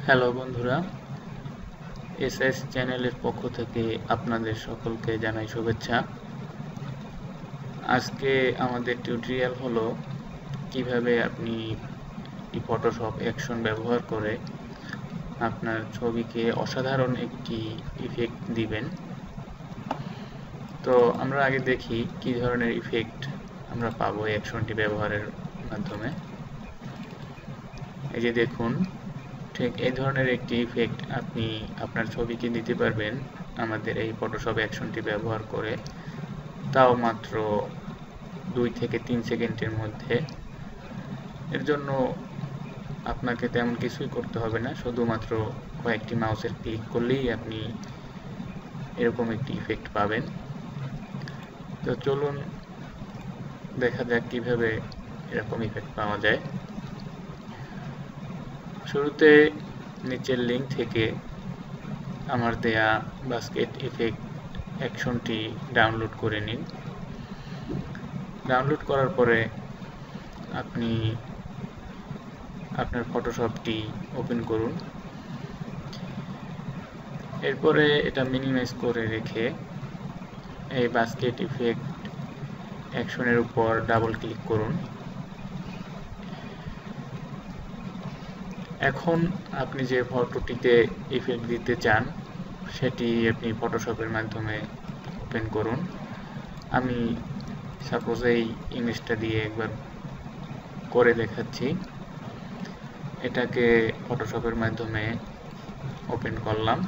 Hello বন্ধুরা, SS চ্যানেলের পক্ষ থেকে আপনাদের সকলকে জানাই শুভেচ্ছা। আজকে আমাদের টিউটোরিয়াল হলো কিভাবে আপনি ফটোশপ অ্যাকশন ব্যবহার করে আপনার ছবিকে অসাধারণ একটি ইফেক্ট দিবেন। তো আমরা আগে দেখি কি ধরনের ইফেক্ট আমরা পাবো অ্যাকশনটি ব্যবহারের মাধ্যমে। এই যে দেখুন, ঠিক এই ধরনের একটি ইফেক্ট আপনি আপনার ছবিকে দিতে পারবেন আমাদের এই ফটোশপ অ্যাকশনটি ব্যবহার করে, তাও মাত্র 2 থেকে 3 সেকেন্ডের মধ্যে। এর জন্য আপনাকে তেমন কিছুই করতে হবে না, শুধুমাত্র কয়েকটি মাউসের ক্লিক করলেই আপনি এরকম একটি ইফেক্ট পাবেন। তো চলুন দেখা যাক কিভাবে এরকম ইফেক্ট পাওয়া যায়। শুরুতে নিচের লিঙ্ক থেকে আমার দেয়া বাস্কেট ইফেক্ট অ্যাকশনটি ডাউনলোড করে নিন। ডাউনলোড করার পরে আপনি আপনার ফটোশপটি ওপেন করুন। এরপরে এটা মিনিমাইজ করে রেখে এই বাস্কেট ইফেক্ট অ্যাকশনের উপর ডাবল ক্লিক করুন। এখন আপনি যে ফটোটিতে ইফেক্ট দিতে চান সেটি আপনি ফটোশপের মাধ্যমে ওপেন করুন। আমি সাপোজ এই ইমেজটা দিয়ে একবার করে দেখাচ্ছি। এটাকে ফটোশপের মাধ্যমে ওপেন করলাম।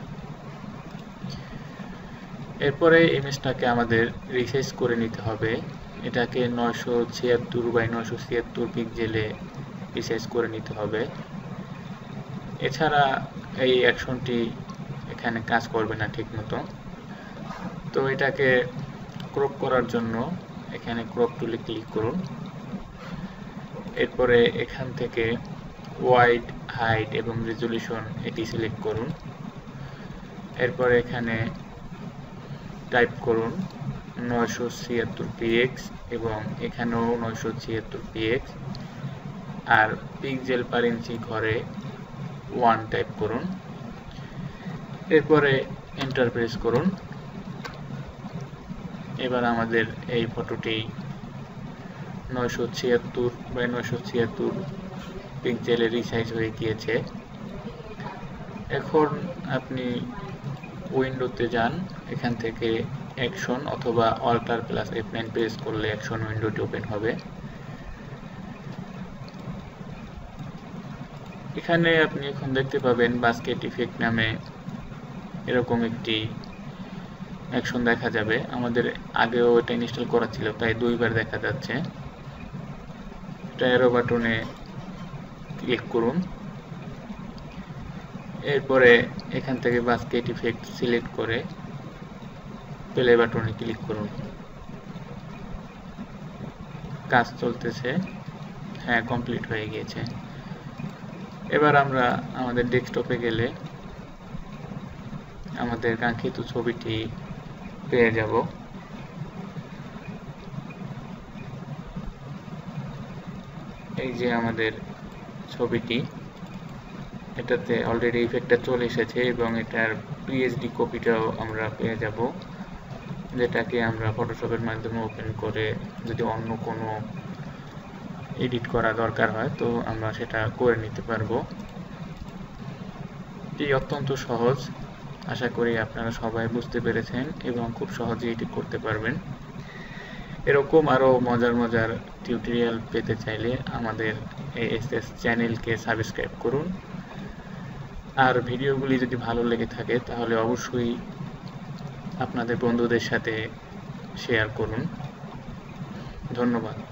এরপরে ইমেজটাকে আমাদের রিসাইজ করে নিতে হবে। এটাকে 976 বাই 976 পিক্সেলে রিসাইজ করে নিতে হবে। এছাড়া এই অ্যাকশনটি এখানে কাজ করবে না ঠিকমতো। তো এটাকে ক্রপ করার জন্য এখানে ক্রপ টুলে ক্লিক করুন। এরপরে এখান থেকে ওয়াইড, হাইট এবং রেজুলেশন এটি সিলেক্ট করুন। এরপরে এখানে টাইপ করুন 976px এবং এখানেও 976px, আর পিক্সেল পার ইঞ্চি ঘরে 1 টাইপ করুন। এরপরে এন্টার প্রেস করুন। এবার আমাদের এই ফটোটি 976 বাই 976 পিক্সেলে রিসাইজ হয়ে গিয়েছে। এখন আপনি উইন্ডোতে যান, এখান থেকে অ্যাকশন অথবা অল্টার প্লাস F9 প্রেস করলে অ্যাকশন উইন্ডোটি ওপেন হবে। এখানে আপনি এখন দেখতে পাবেন বাস্কেট ইফেক্ট নামে এরকম একটি অ্যাকশন দেখা যাবে। আমাদের আগেও এটা ইনস্টল করা ছিল, তাই 2বার দেখা যাচ্ছে। অ্যারো বাটনে ক্লিক করুন। এরপরে এখান থেকে বাস্কেট ইফেক্ট সিলেক্ট করে প্লে বাটনে ক্লিক করুন। কাজ চলতেছে, হ্যাঁ কমপ্লিট হয়ে গিয়েছে। এবার আমরা আমাদের ডেস্কটপে গেলে আমাদের কাঙ্ক্ষিত ছবিটি পেয়ে যাব। এই যে আমাদের ছবিটি, এটাতে অলরেডি ইফেক্টটা চলে এসেছে এবং এটার পিএইচডি কপিটাও আমরা পেয়ে যাব, যেটাকে আমরা ফটোশপের মাধ্যমে ওপেন করে যদি অন্য কোনো এডিট করা দরকার হয় তো আমরা সেটা করে নিতে পারবো। এটি অত্যন্ত সহজ। আশা করি আপনারা সবাই বুঝতে পেরেছেন এবং খুব সহজেই এটি করতে পারবেন। এরকম আরও মজার মজার টিউটোরিয়াল পেতে চাইলে আমাদের এসএস চ্যানেলকে সাবস্ক্রাইব করুন। আর ভিডিওগুলি যদি ভালো লেগে থাকে তাহলে অবশ্যই আপনাদের বন্ধুদের সাথে শেয়ার করুন। ধন্যবাদ।